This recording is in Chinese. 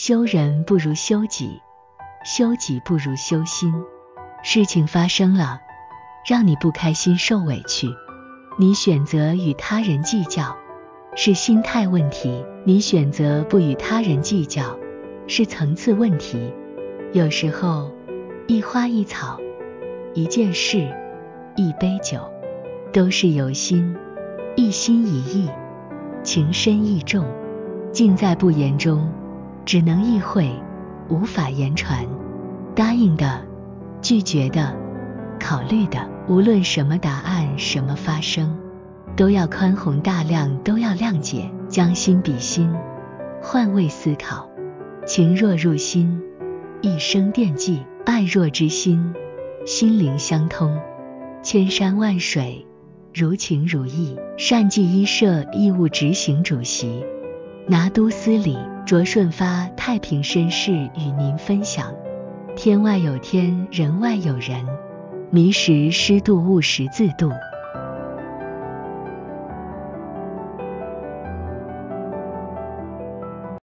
修人不如修己，修己不如修心。事情发生了，让你不开心受委屈，你选择与他人计较，是心态问题；你选择不与他人计较，是层次问题。有时候，一花一草，一件事，一杯酒，都是由心，一心一意，情深意重，尽在不言中，只能意会，无法言传。答应的，拒绝的，考虑的，无论什么答案，什么发生，都要宽宏大量，都要谅解，将心比心，换位思考。情若入心，一生惦记；爱若知心，心灵相通。千山万水，如情如意。善济医社义务执行主席拿督司理卓顺发太平绅士与您分享。天外有天，人外有人，迷时失度，误时自度。